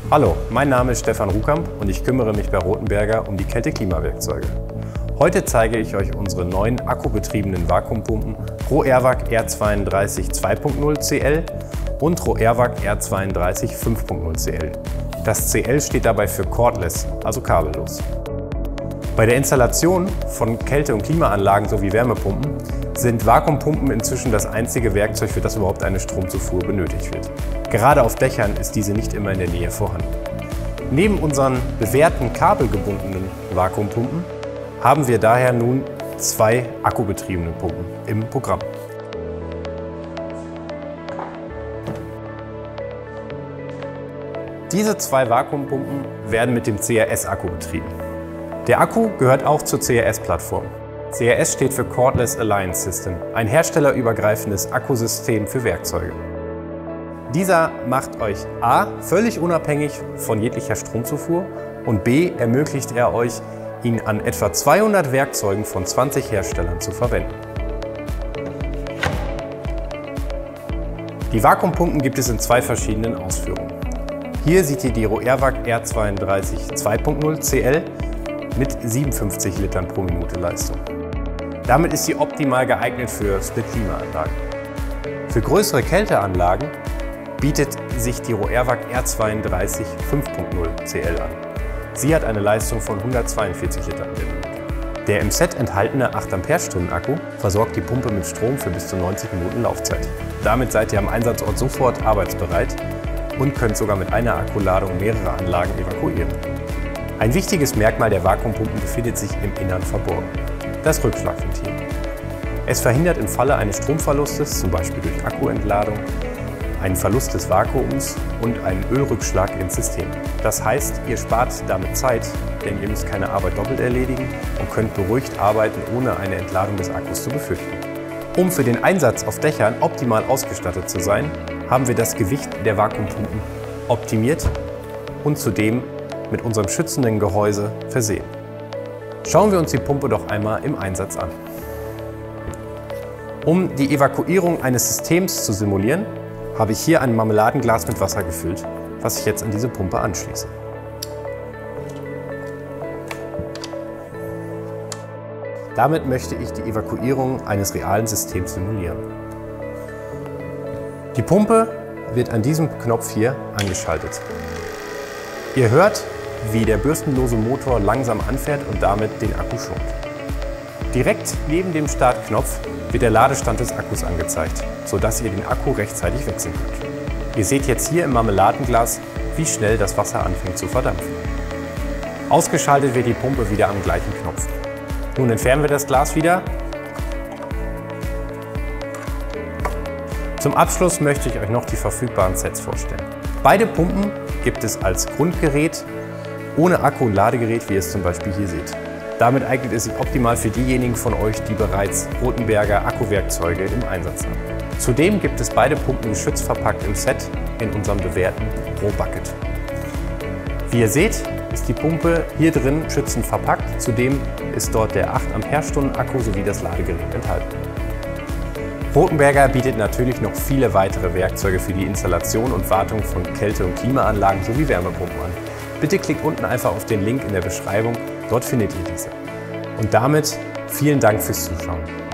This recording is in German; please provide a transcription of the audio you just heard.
Hallo, mein Name ist Stefan Ruhkamp und ich kümmere mich bei Rothenberger um die Kälte-Klima-Werkzeuge. Heute zeige ich euch unsere neuen akkubetriebenen Vakuumpumpen RoAirWac R32 2.0 CL und RoAirWac R32 5.0 CL. Das CL steht dabei für Cordless, also kabellos. Bei der Installation von Kälte- und Klimaanlagen sowie Wärmepumpen sind Vakuumpumpen inzwischen das einzige Werkzeug, für das überhaupt eine Stromzufuhr benötigt wird. Gerade auf Dächern ist diese nicht immer in der Nähe vorhanden. Neben unseren bewährten kabelgebundenen Vakuumpumpen haben wir daher nun zwei akkubetriebene Pumpen im Programm. Diese zwei Vakuumpumpen werden mit dem CRS-Akku betrieben. Der Akku gehört auch zur CRS-Plattform. CRS steht für Cordless Alliance System, ein herstellerübergreifendes Akkusystem für Werkzeuge. Dieser macht euch a. völlig unabhängig von jeglicher Stromzufuhr und b. ermöglicht er euch, ihn an etwa 200 Werkzeugen von 20 Herstellern zu verwenden. Die Vakuumpumpen gibt es in zwei verschiedenen Ausführungen. Hier seht ihr die RoAirWac R32 2.0 CL mit 57 Litern pro Minute Leistung. Damit ist sie optimal geeignet für Split-Klimaanlagen. Für größere Kälteanlagen bietet sich die RoAirWac R32 5.0 CL an. Sie hat eine Leistung von 142 Litern pro Minute. Der im Set enthaltene 8 Ampere-Stunden Akku versorgt die Pumpe mit Strom für bis zu 90 Minuten Laufzeit. Damit seid ihr am Einsatzort sofort arbeitsbereit und könnt sogar mit einer Akkuladung mehrere Anlagen evakuieren. Ein wichtiges Merkmal der Vakuumpumpen befindet sich im Innern verborgen: das Rückschlagventil. Es verhindert im Falle eines Stromverlustes, zum Beispiel durch Akkuentladung, einen Verlust des Vakuums und einen Ölrückschlag ins System. Das heißt, ihr spart damit Zeit, denn ihr müsst keine Arbeit doppelt erledigen und könnt beruhigt arbeiten, ohne eine Entladung des Akkus zu befürchten. Um für den Einsatz auf Dächern optimal ausgestattet zu sein, haben wir das Gewicht der Vakuumpumpen optimiert und zudem mit unserem schützenden Gehäuse versehen. Schauen wir uns die Pumpe doch einmal im Einsatz an. Um die Evakuierung eines Systems zu simulieren, habe ich hier ein Marmeladenglas mit Wasser gefüllt, was ich jetzt an diese Pumpe anschließe. Damit möchte ich die Evakuierung eines realen Systems simulieren. Die Pumpe wird an diesem Knopf hier angeschaltet. Ihr hört, wie der bürstenlose Motor langsam anfährt und damit den Akku schont. Direkt neben dem Startknopf wird der Ladestand des Akkus angezeigt, sodass ihr den Akku rechtzeitig wechseln könnt. Ihr seht jetzt hier im Marmeladenglas, wie schnell das Wasser anfängt zu verdampfen. Ausgeschaltet wird die Pumpe wieder am gleichen Knopf. Nun entfernen wir das Glas wieder. Zum Abschluss möchte ich euch noch die verfügbaren Sets vorstellen. Beide Pumpen gibt es als Grundgerät, ohne Akku und Ladegerät, wie ihr es zum Beispiel hier seht. Damit eignet es sich optimal für diejenigen von euch, die bereits Rothenberger Akkuwerkzeuge im Einsatz haben. Zudem gibt es beide Pumpen geschützt verpackt im Set in unserem bewährten RoBucket. Wie ihr seht, ist die Pumpe hier drin schützend verpackt. Zudem ist dort der 8 Ampere-Stunden Akku sowie das Ladegerät enthalten. Rothenberger bietet natürlich noch viele weitere Werkzeuge für die Installation und Wartung von Kälte- und Klimaanlagen sowie Wärmepumpen an. Bitte klickt unten einfach auf den Link in der Beschreibung, dort findet ihr diese. Und damit vielen Dank fürs Zuschauen.